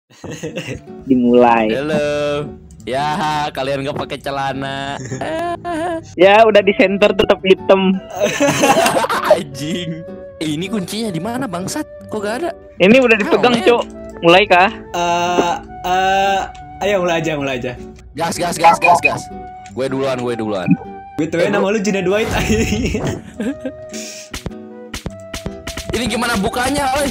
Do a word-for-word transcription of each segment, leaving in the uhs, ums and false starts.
Dimulai. Halo. Ya, kalian nggak pakai celana. Ya, udah di center tetap hitam. Anjing. Eh, ini kuncinya di mana, bangsat? Kok gak ada? Ini udah dipegang, Oh, Cok. Mulai kah? Eh, eh, ayo mulai aja, mulai aja. Gas, gas, gas, gas, gas. Gue duluan, gue duluan. B T W nama lu Junaid White. Ini gimana bukanya, oi?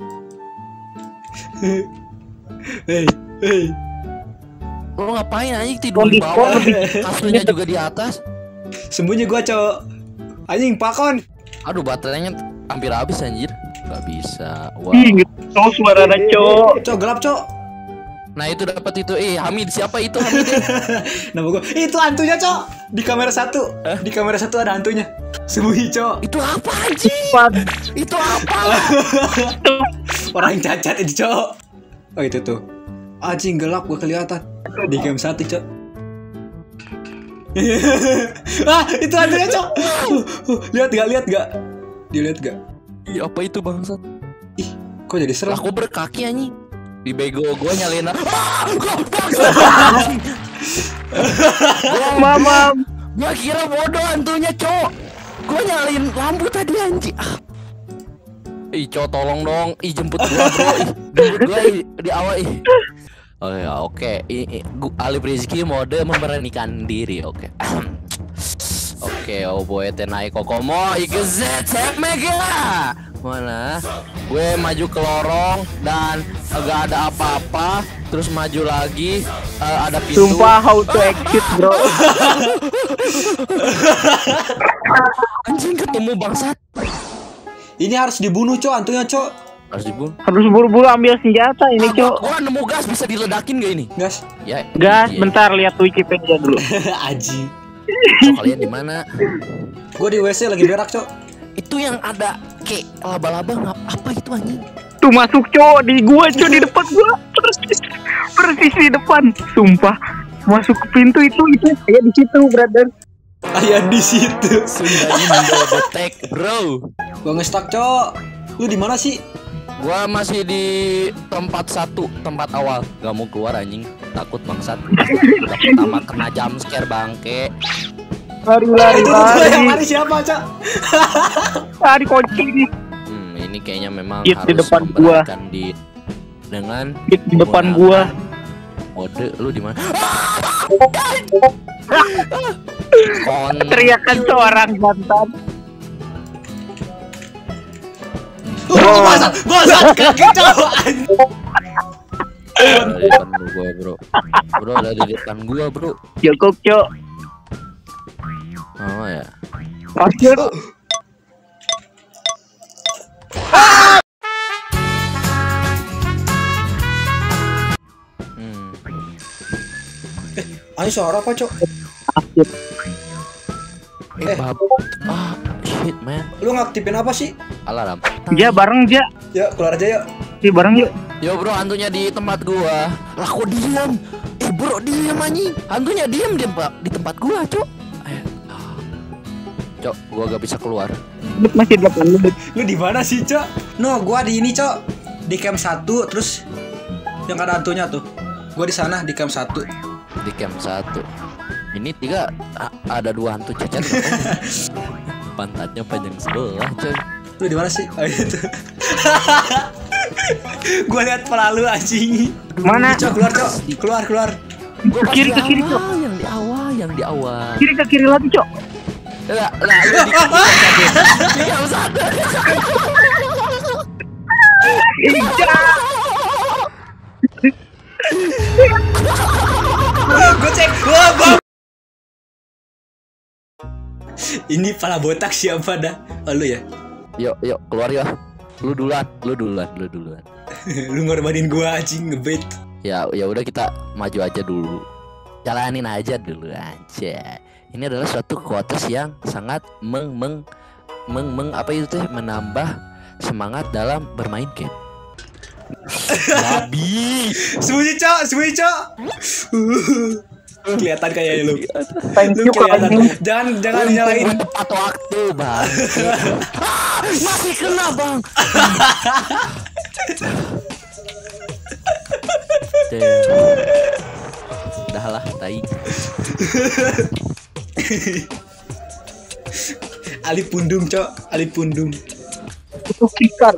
Hei, hei. Lo ngapain anjing tidur di bawah? Kasurnya juga di atas. Sembunyi gua, Cok. Anjing pakon. Aduh, baterainya hampir habis anjir. Gak bisa. Wow. Ih, tahu suaranya, Cok. Cok, gelap, Cok. Nah, itu dapat itu. Eh, Hamid, siapa itu Hamid? Nama gua. Itu hantunya, Cok. Di kamera satu. Eh? Di kamera satu ada hantunya. Sembunyi, Cok. Itu apa anjing? Itu apa? Orang cacat itu, Cok. Oh, itu tuh. Anjing gelap gua kelihatan. Di game satu, Cok. Ah, itu hantunya, Cok. Uh, uh, lihat gak? Lihat gak? Dilihat gak? Ih, apa itu bangsat? Ih, kok jadi serem? Aku berkaki anjing. Di bego gua nyalain. Ah, gua bangsat. Mama, Gua kira bodoh hantunya, Cok. Gua nyalain lampu tadi anjing. Ah. Ih, Cok, tolong dong. Ih, jemput gua, Bro. Ih, jemput gua ih, di awal ih. Oh ya, oke. Ini Alif Rizky mode memberanikan diri, oke. Oke, oh boy, tenai kokomo, igezet, mega. Mana? Gue maju ke lorong dan agak ada apa-apa, terus maju lagi, uh, ada pintu. sumpah how to exit, Bro. Anjing ketemu bangsat. Ini harus dibunuh, Cok, hantunya, Cok. Harus dibunuh. Harus buru-buru ambil senjata ini, Ah, Cok. gua nemu gas, bisa diledakin gak ini? Gas. Ya. Gas, iya. bentar lihat Wikipedia dulu. Aji. Cok, kalian di mana? Gue di W C lagi berak, Cok. Itu yang ada kayak laba-laba ngap apa itu anjing? Tuh masuk, Cok, di gua, Cok, di depan gua. Persis, persis di depan. Sumpah, masuk ke pintu itu itu kayak di situ, brother. Ayah di situ. Sunda Indo detek, bro. Gua ngestak, Cok. Lu di mana sih? Gua masih di tempat satu, tempat awal. Gak mau keluar anjing, takut bangsat. Udah pertama kena jump scare bangke. Lari, lari, Itu tuh yang lari. lari siapa, Cok? Lari kunci. Hmm, ini kayaknya memang Hit harus di depan gua. memberanikan diri dengan Hit di depan menggunakan gua. Mode lu di mana? Kon Teriakan seorang jantan. Oh, basat, basat kaki, Cok. ada di depan gua, bro. Bro, ada di depan gua, bro. Cukup, Cok. Oh ya. Pasir. Hmm. Ayo suara apa, Cok? Pasir. Eh, bab. Ah, shit, man. Lu ngaktifin apa sih? Alarm. Ja, bareng, Ja. Ya, keluar aja yuk. Yuk, bareng yuk. Yo, bro, hantunya di tempat gua. Lah, kok diam? Eh, bro, diam anjing. Hantunya diam di, di tempat gua, Cok. Eh, ah. Cok, gua gak bisa keluar. Menit masih delapan menit. Lu di mana sih, Cok? No, gua di ini, Cok. Di camp satu, terus yang ada hantunya tuh. Gua di sana di camp satu. Di camp satu. Ini tiga a- ada dua hantu cacat. Pantatnya panjang sebelah, coy. Lu di mana sih? Oh, itu. Gua lihat pala lu anjing. Mana? Cok, keluar, Cok. Keluar, keluar. Gua Ke kiri, pas ke kiri, di Cok. awal, yang di awal, yang di awal. Kiri ke kiri lagi, Cok. Lah, lah, lu di camp satu. Di camp satu. Ija. Gua cek. Wah, gua. Ini pala botak siapa dah? Oh, lu ya? Yuk, yuk, keluar yuk. Lu duluan, lu duluan, lu duluan. Lu ngorbanin gua anjing ngebet. Ya, ya udah kita maju aja dulu. Jalanin aja dulu aja. Ini adalah suatu quotes yang sangat meng meng meng meng apa itu teh menambah semangat dalam bermain game. Babi. Sembunyi, Cok, sembunyi, Cok. Kelihatan kayak lu. Thank Lu you, kelihatan. Kak. Jangan jangan nyalain. Tepat waktu, Bang. Ah, masih kena, Bang. Udah lah, tai. Ali pundung, Cok. Ali pundung. Itu kikar.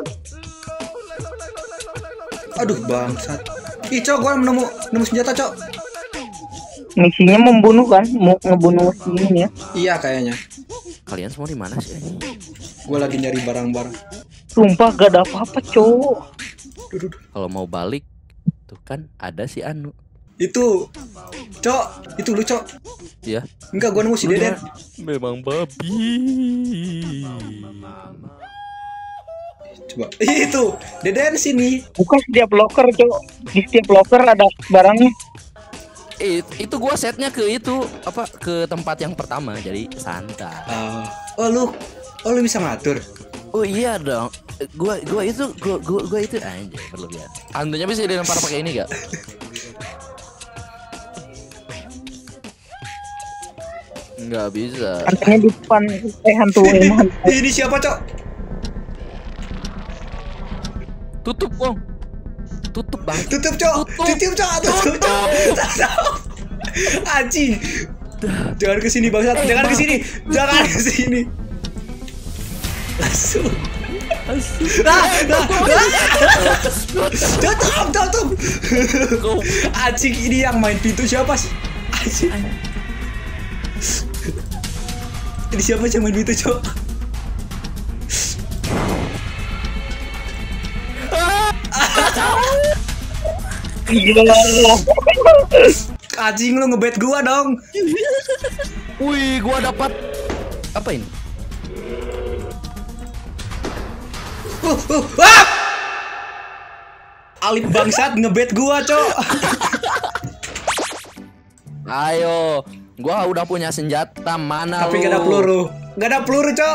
Aduh, bangsat. Ih, Cok, gua nemu nemu senjata, Cok. Misinya membunuh kan? Mau ngebunuh ini ya? Iya kayaknya. Kalian semua di mana sih? Gua lagi nyari barang-barang. Sumpah gak ada apa-apa, cowok. Kalau mau balik, tuh kan ada si Anu. Itu, Cok, itu lu, Cok. Iya. Enggak, gua nemu si Deden. Memang babi. Coba. Itu, Deden sini. Bukan setiap locker, cowok. Di setiap locker ada barangnya. Eh, itu gua setnya ke itu apa ke tempat yang pertama, jadi santai. Uh, oh lu, oh lu bisa ngatur. Oh iya dong. Gua gua itu gua gua, gua itu anjir berlebihan. Hantunya bisa dilempar pakai ini gak? Nggak bisa. Hantunya di depan eh hantu ini. Ini siapa, Cok? Tutup, Bang. Tutup, Bang. Tutup, Cok. Tutup, Cok. Tutup, Cok. Anjing. Jangan ke sini, bangsat. Jangan ke sini. Jangan ke sini. Langsung. Ah, ah, ah. Tutup, tutup. Anjing, ini yang main pintu siapa sih? Anjing. Ini siapa yang main pintu, Cok? Gila. Anjing, lu ngebet gua dong. Wih, gua dapat apa ini? Uh, uh, ah! Alip bangsat ngebet gua, Cok. Ayo, gua udah punya senjata, mana Tapi lu? gak ada peluru. Gak ada peluru, Cok.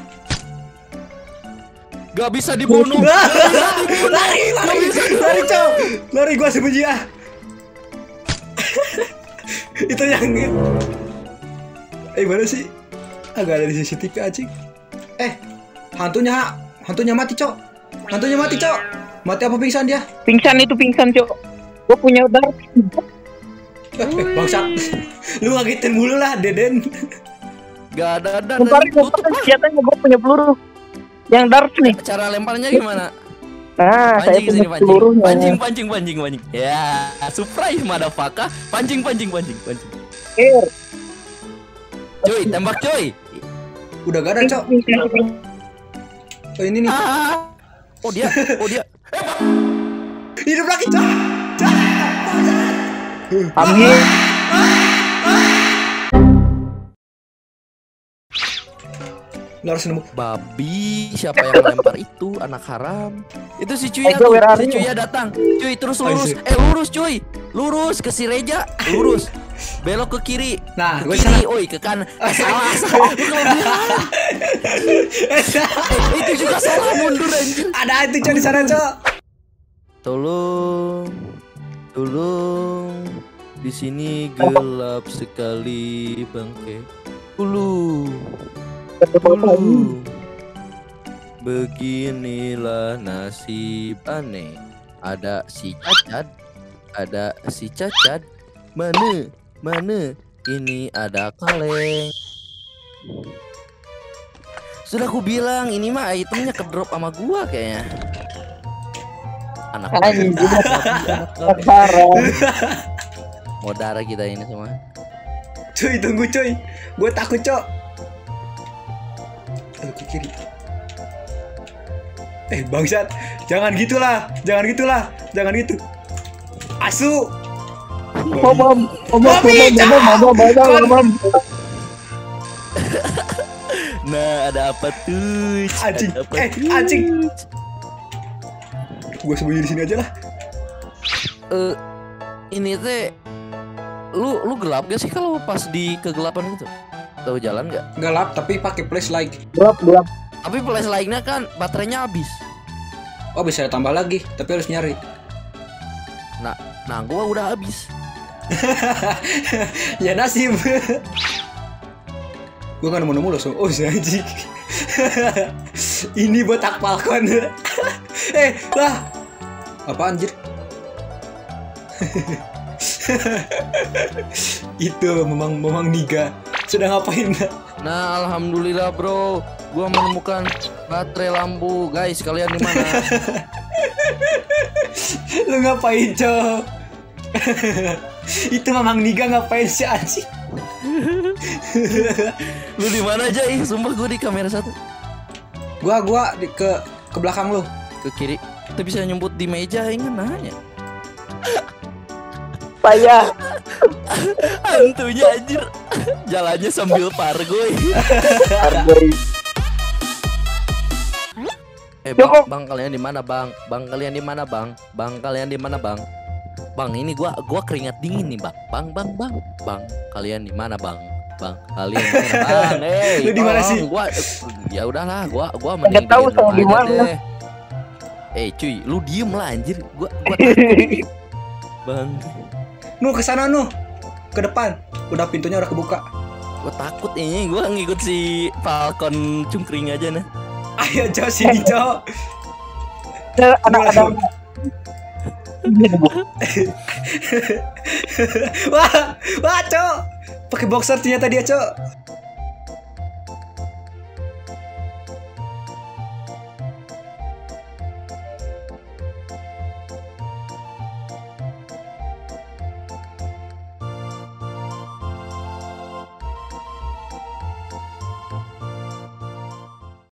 Gak bisa dibunuh. Lari, lari, lari, Cok. Lari, gua sembunyi ah. Itu yang Eh, mana sih? Agak ada di C C T V, anjing. Eh, hantunya Hantunya mati, Cok. Hantunya mati, Cok. Mati apa pingsan dia? Pingsan itu pingsan, cok. Gua punya darah. Eh, bangsat. Lu ngagetin mulu lah, Deden. Gak ada dan Lemparin, lemparin senjatanya, gua punya peluru. Yang dark nih. cara lemparnya gimana? Nah, saya Pancing sini, punya pancing. pelurunya. Pancing, pancing, pancing, pancing. Ya, surprise motherfucker. Pancing, pancing, pancing, pancing. Air. Cuy, tembak cuy. Udah gak ada, Cok. Oh, ini nih. Ah. Oh dia, oh dia. Hidup lagi, Cok. Cok. Amin. Lu harus nemu. Babi, siapa yang lempar itu? Anak haram. Itu si Cuya Eh, tuh. where are Si you? Cuya datang. Cuy, terus lurus. Eh, lurus cuy. Lurus ke si Reja. Lurus. Belok ke kiri. Nah, ke gue kiri. salah. Oi, ke kanan. Eh, salah, salah. Lu kelebihan. Eh, itu juga salah, mundur anjir. Ada itu, Cok, di sana, Cok. Tolong. Tolong. Di sini gelap sekali, Bangke. Ulu. Ulu. Beginilah nasib aneh. Ada si Cacat, ada si Cacat. Mana? Mana? Ini ada kaleng. Sudah aku bilang ini mah itemnya kedrop sama gua kayaknya. Anak Anjing. anak- Parah. Mau darah kita ini semua. Cuy, tunggu, cuy. Gue takut, Cok. Aduh, ke kiri. Eh, bangsat. Jangan gitulah. Jangan gitulah. Jangan gitu. Asu. Bom, bom, bom, bom, bom, bom, bom, bom, bom. Nah, ada apa tuh? Anjing. Ada apa Eh, tuh? anjing. Gue sembunyi di sini aja lah. Eh, ini teh lu lu gelap gak sih kalau pas di kegelapan gitu? Tahu jalan nggak? Gelap tapi pakai flashlight. Gelap, gelap. Tapi flashlight-nya kan baterainya habis. Oh, bisa tambah lagi, tapi harus nyari. Nah, nah gua udah habis. Ya nasib. Gue kan nemu-nemu langsung. Oh, si anjing. Ini botak falcon. Eh, lah. Apa anjir? Itu memang memang Niga. Sudah ngapain? Nah, alhamdulillah bro, gua menemukan baterai lampu. Guys, kalian di mana? Lu ngapain, Cok? Itu memang Niga ngapain sih anjing? Lu di mana aja? Ih, sumpah gua di kamera satu. Gua gua di, ke ke belakang lu. Ke kiri. Kita bisa nyebut di meja, ingin nanya. Payah. Hantunya anjir. Jalannya sambil pargoy. Hargai. Eh bang, bang kalian di mana bang? Bang kalian di mana bang? Bang kalian di mana bang? Bang ini gua gua keringat dingin nih bang. Bang bang bang. Bang kalian di mana bang? Bang kalian di mana bang? Eh, Lu di mana sih? Gua ya udahlah, gua gua Nggak tahu saya di mana. Eh cuy, lu diem lah anjir. Gua gua takut. Bang. Nu ke sana nu. Ke depan. Udah pintunya udah kebuka. Gua takut ini, gua ngikut si Falcon cungkring aja nah. Ayo Cok sini Cok. Anak-anak. Wah, wah Cok. Pakai boxer ternyata dia Cok.